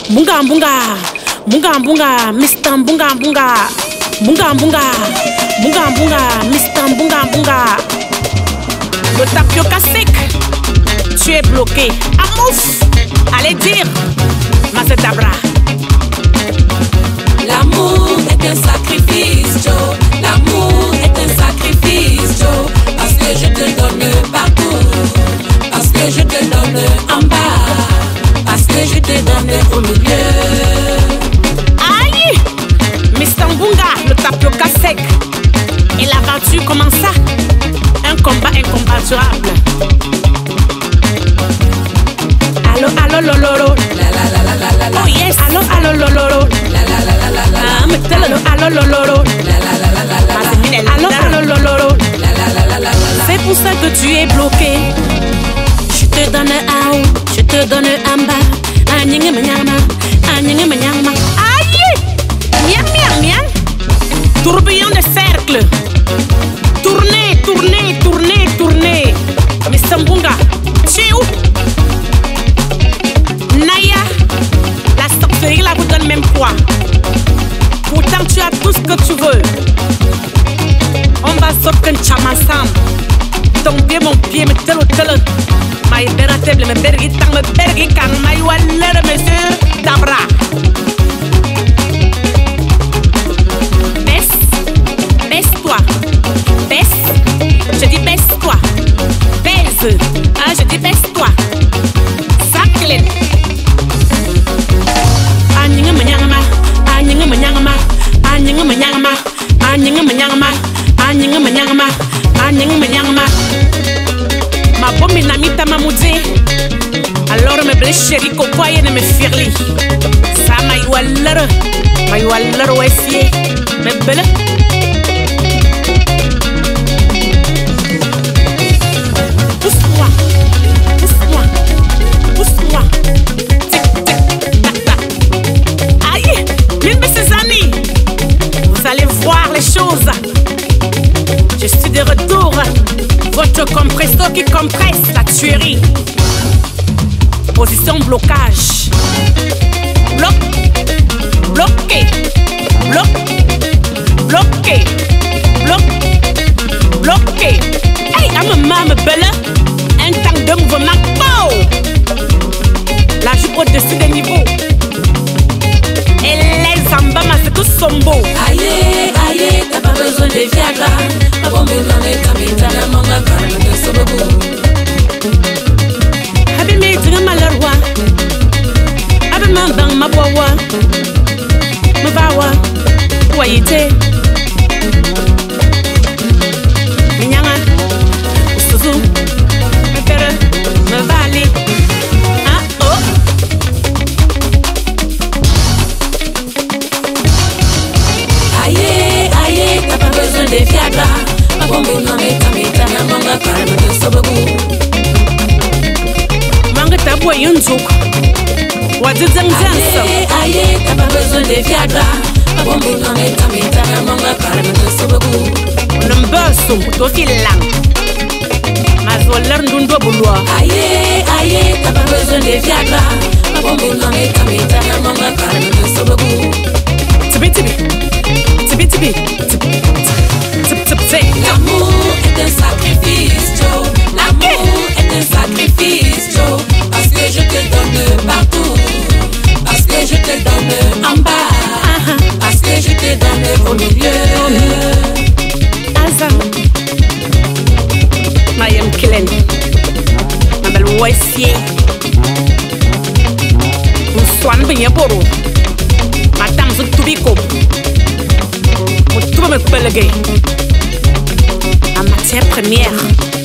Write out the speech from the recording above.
Bunga bunga, bunga bunga, Mr. Bunga bunga, bunga bunga, bunga bunga, Mr. Bunga bunga. Le tapioca sec, tu es bloqué. Amouf, allez dire, Macedabra. L'amour est un sacrifice, Joe. L'amour est un sacrifice, Joe. Parce que je te donne partout, parce que je te donne en bas, parce que je te donne au milieu. Aïe, Mr. Bunga, le tapioca sec. Et l'aventure commença. Un combat incommensurable. Allo, allo, lololo. Oh yes, allo, allo, lololo. Allo, lololo. Allo, allo, lololo. C'est pour ça que tu es bloqué. Je te donne un haut, je te donne un bas. Aïe, miam, miam, miam. Tourbillon de cercle. Tournez, tournez, tournez, tournez. Mr. Bunga, tu es où? Naya, la sorcellerie là vous donne même poids. Pourtant tu as tout ce que tu veux. On va sortir un cham ensemble. Ton pied, mon pied, me telo telo. Ma ibera table, me bergi tang, me bergi kan. Ma yualere, monsieur Dabra. Baisse-toi. Baisse. Je dis baisse-toi. Baise. Ah, je dis baisse-toi. Saclin. Anyinga manyangama. Anyinga manyangama. Anyinga manyangama. Anyinga manyangama. Anyinga manyangama. Anyinga manyangama. Ma bombe na mita mamudze. Alors me blé chéri ko poye ne me firli. Ça ma yualere. Ma yualere wesie. Me bele. Pousse-moi, pousse-moi, pousse-moi. Tic, tic, tac, tac. Aïe, l'une de ces années. Vous allez voir les choses. Je suis de retour. Votre compresseur qui compresse la tuerie. Position blocage. Bloc, bloqué, bloc, bloqué, bloc, bloqué. Hey, maman me belle. Un temps de mouvement. Wow! La jupe au-dessus des niveaux. Et les ambas, c'est tout sombo. Aïe, aïe, t'as pas besoin de Viagra. Ma bombe dans les capitales, mon gars, de Sobogo. Abimé, tu n'as malheur. Abimé, dans ma bois. Ma bawa. Voyez-te. Mignanga. Suzu. Me pere. Me vali. Ah, oh. Aïe, aïe, t'as pas besoin de Viagra. Ma bombe dans les capitales, mon gars, de Sobogo. Manga tabou yunzuk. Aïe, aïe, t'as pas besoin de Viagra. Ma bombe dans les capitales, mon gars, de Sobogo. Number to feel lang. Mazoler ndundo bulwa. Aïe, aïe, t'as pas besoin de Viagra. Ma bombe dans les capitales, mon gars, de Sobogo. Tibi tibi. Tibi tibi. L'amour est un sacrifice, Joe. L'amour est un sacrifice, Joe. Parce que je te donne partout, parce que je te donne en bas, parce que je te donne au milieu. Azam. Mayem Kilen. Mabel Wessie. Swan Binyaboro. Madame Zutubiko. Moutouma me pellegay. En matière première.